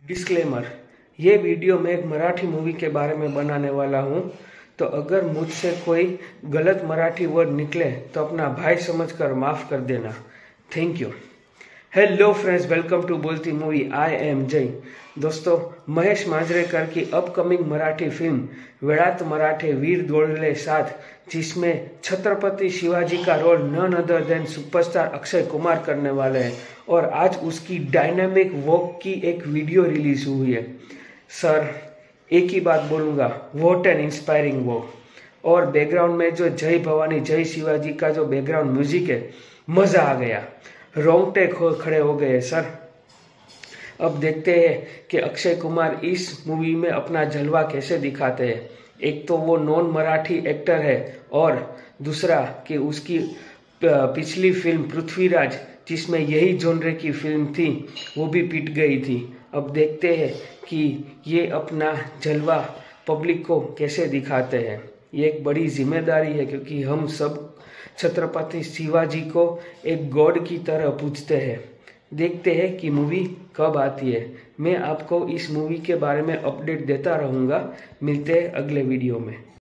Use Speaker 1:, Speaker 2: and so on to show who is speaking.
Speaker 1: Disclaimer, ये video मैं एक मराठी मूवी के बारे में बनाने वाला हूँ, तो अगर मुझसे कोई गलत मराठी वर्ड निकले तो अपना भाई समझकर माफ़ कर देना। Thank you. Hello friends, welcome to बोलती मूवी। I am Jay. दोस्तों, महेश मांजरेकर की अपकमिंग मराठी फिल्म वेळात मराठे वीर दौड़ले साथ, जिसमें छत्रपति शिवाजी का role none other than superstar Akshay Kumar करने वाले हैं, और आज उसकी डायनामिक वॉक की एक वीडियो रिलीज हुई है। सर, एक ही बात बोलूँगा, व्हाट एन इंस्पायरिंग वॉक। और बैकग्राउंड में जो जय भवानी जय शिवाजी का जो बैकग्राउंड म्यूजिक है, मज़ा आ गया, रोंगटे खड़े हो गए सर। अब देखते हैं कि अक्षय कुमार इस मूवी में अपना जलवा कैसे दिखाते हैं। एक तो वो नॉन मराठी एक्टर है, और दूसरा कि उसकी पिछली फिल्म पृथ्वीराज, जिसमें यही जॉनरे की फिल्म थी, वो भी पिट गई थी। अब देखते हैं कि ये अपना जलवा पब्लिक को कैसे दिखाते हैं। ये एक बड़ी जिम्मेदारी है, क्योंकि हम सब छत्रपति शिवाजी को एक गॉड की तरह पूजते हैं। देखते हैं कि मूवी कब आती है। मैं आपको इस मूवी के बारे में अपडेट देता रहूँगा। मिलते हैं अगले वीडियो में।